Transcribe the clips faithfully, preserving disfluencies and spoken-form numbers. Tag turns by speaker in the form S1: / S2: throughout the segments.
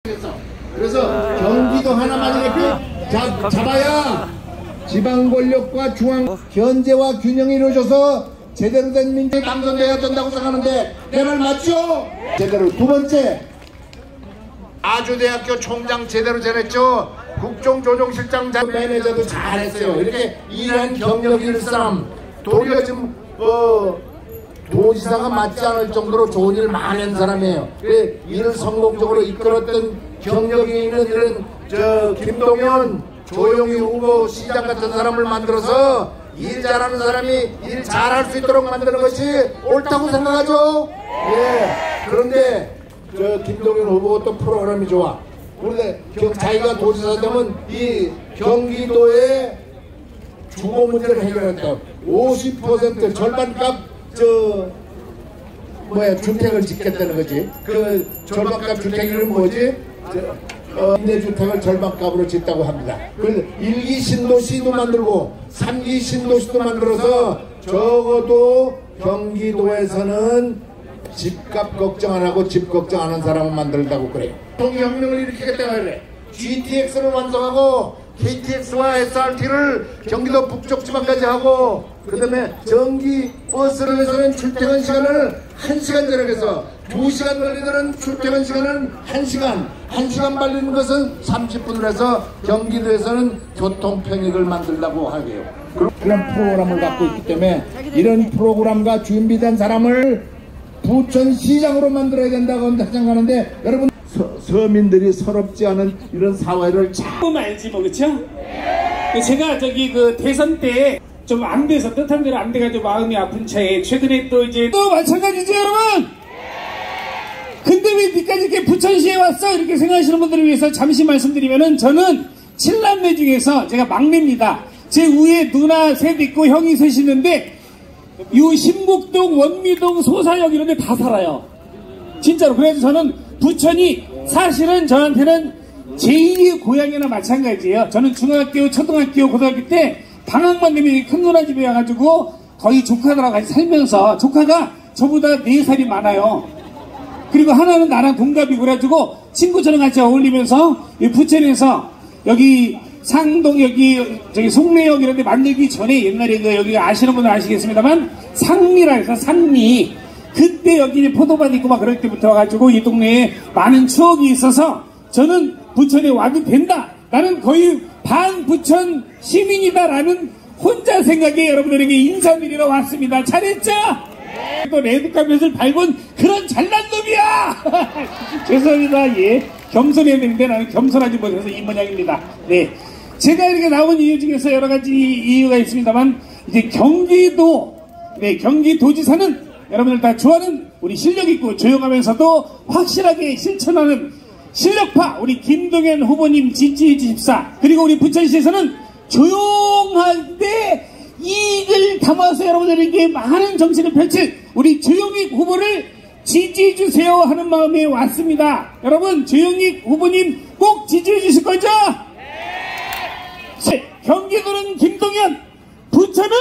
S1: 그래서 경기도 하나만 이렇게 잡, 잡아야 지방 권력과 중앙 견제와 균형이 이루어져서 제대로 된 민주당이 당선돼야 된다고 생각하는데 내 말 맞죠? 제대로. 두 번째, 아주대학교 총장 제대로 잘했죠. 국정조정실장 매니저도 잘했어요. 이렇게 일한 경력이 있는 사람, 도리어 지금 어, 도지사가 맞지 않을 정도로 좋은 일을 많이 한 사람이에요. 그 일을 성공적으로 이끌었던 경력이 있는 이런 저 김동연, 조영희 후보 시장 같은 사람을 만들어서 일 잘하는 사람이 일 잘할 수 있도록 만드는 것이 옳다고 생각하죠. 예. 그런데 저 김동연 후보가 또 프로그램이 좋아. 그런데 자기가 도지사 되면 이 경기도의 주거 문제를 해결했다. 오십 퍼센트 절반값 저 뭐야 주택을 짓겠다는 거지. 그 절반값 주택 이름 뭐지? 저, 어, 임대주택을 절반값으로 짓다고 합니다. 그래서 일 기 신도시도 만들고 삼 기 신도시도 만들어서 적어도 경기도에서는 집값 걱정 안 하고 집 걱정 안 하는 사람을 만들다고 그래요. 통일혁명을 일으키겠다고 그래. 지티엑스를 완성하고 케이티엑스와 에스알티를 경기도 북쪽 지방까지 하고 그 다음에 전기 버스를 해서는 출퇴근 시간을 한 시간 절약해서 두 시간 걸리는 출퇴근 시간은 한 시간, 한 시간 발리는 것은 삼십 분을 해서 경기도에서는 교통편익을 만들려고 하게요. 그런 프로그램을 갖고 있기 때문에 이런 프로그램과 준비된 사람을 부천시장으로 만들어야 된다고 생각하는데 여러분 서, 서민들이 서럽지 않은 이런 사회를
S2: 조금 알지 뭐 그쵸? 제가 저기 그 대선 때 좀 안 돼서 뜻한 대로 안 돼가지고 마음이 아픈 차에 최근에 또 이제 또 마찬가지죠 여러분? 근데 왜 니까지 이렇게 부천시에 왔어? 이렇게 생각하시는 분들을 위해서 잠시 말씀드리면은 저는 칠남매 중에서 제가 막내입니다. 제 위에 누나 셋 있고 형이 셋 있는데 요 신곡동, 원미동, 소사역 이런 데 다 살아요. 진짜로. 그래서 저는 부천이 사실은 저한테는 제이의 고향이나 마찬가지예요. 저는 중학교, 초등학교, 고등학교 때 방학만 되면 큰 누나 집에 와가지고 거의 조카들하고 같이 살면서 조카가 저보다 네 살이 많아요. 그리고 하나는 나랑 동갑이고 그래가지고 친구처럼 같이 어울리면서 부천에서 여기 상동 여기 저기 송내역 이런 데 만들기 전에 옛날에 그 여기가 아시는 분은 아시겠습니다만 상미라 해서 상미 그때 여기 포도밭 있고 막 그럴 때부터 와가지고 이 동네에 많은 추억이 있어서 저는 부천에 와도 된다. 나는 거의 반 부천 시민이다라는 혼자 생각에 여러분들에게 인사드리러 왔습니다. 잘했죠? 네. 또 레드카펫을 밟은 그런 잘난 놈이야! 죄송합니다. 예. 겸손해야 되는데 나는 겸손하지 못해서 이 모양입니다. 네. 제가 이렇게 나온 이유 중에서 여러 가지 이유가 있습니다만 이제 경기도, 네, 경기도지사는 여러분들 다 좋아하는 우리 실력있고 조용하면서도 확실하게 실천하는 실력파 우리 김동연 후보님 지지해 주십사. 그리고 우리 부천시에서는 조용한데 이익을 담아서 여러분들에게 많은 정신을 펼칠 우리 조영익 후보를 지지해 주세요 하는 마음에 왔습니다. 여러분 조영익 후보님 꼭 지지해 주실 거죠? 네. 경기도는 김동연, 부천은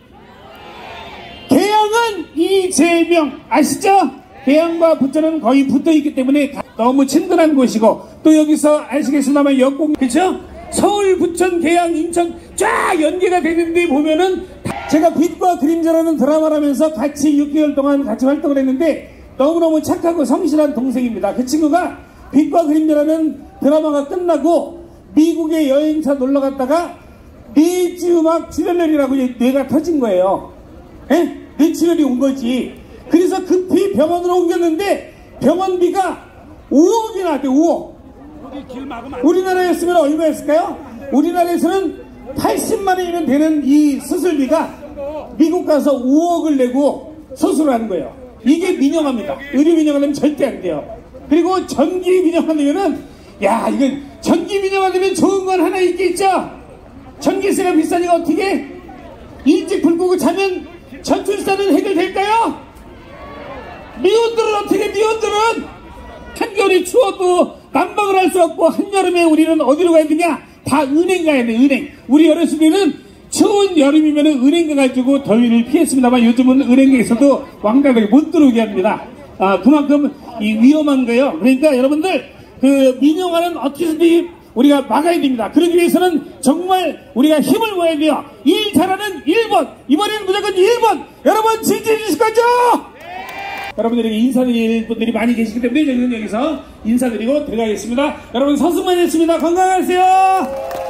S2: 계양은 이재명 아시죠? 계양과 부천은 거의 붙어있기 때문에 너무 친근한 곳이고 또 여기서 아시겠습니다만 역공 그쵸? 서울, 부천, 계양, 인천 쫙 연계가 되는데 보면은 제가 빛과 그림자라는 드라마를 하면서 같이 육 개월 동안 같이 활동을 했는데 너무너무 착하고 성실한 동생입니다. 그 친구가 빛과 그림자라는 드라마가 끝나고 미국에 여행차 놀러 갔다가 뇌지음악 출혈이라고 뇌가 터진 거예요. 에? 뇌출혈이 온 거지. 그래서 급히 병원으로 옮겼는데 병원비가 오억이 나왔대. 오억. 우리나라였으면 얼마였을까요? 우리나라에서는 팔십만 원이면 되는 이 수술비가 미국 가서 오억을 내고 수술을 하는 거예요. 이게 민영화입니다. 의료 민영화되면 절대 안 돼요. 그리고 전기 민영화되면은 야 이건 전기 민영화되면 좋은 건 하나 있겠죠. 전기세가 비싸니까 어떻게 일찍 불 끄고 자면 전출사는 해결될까요? 미혼들은 어떻게 미혼들은 한겨울이 추워도 난방을 할 수 없고 한여름에 우리는 어디로 가야 되냐? 다 은행 가야 돼. 은행. 우리 어렸을 때는 추운 여름이면 은행 가가지고 더위를 피했습니다만 요즘은 은행에서도 왕가하게 못 들어오게 합니다. 아 그만큼 이 위험한 거예요. 그러니까 여러분들 그 민영화는 어떻게든지 우리가 막아야 됩니다. 그러기 위해서는 정말 우리가 힘을 모아야 돼요. 일 잘하는 일 번, 이번에는 무조건 일 번 여러분 지지해 주실 거죠? 네. 여러분들에게 인사드릴 분들이 많이 계시기 때문에 저는 여기서 인사드리고 들어가겠습니다. 여러분 서승만이었습니다. 건강하세요.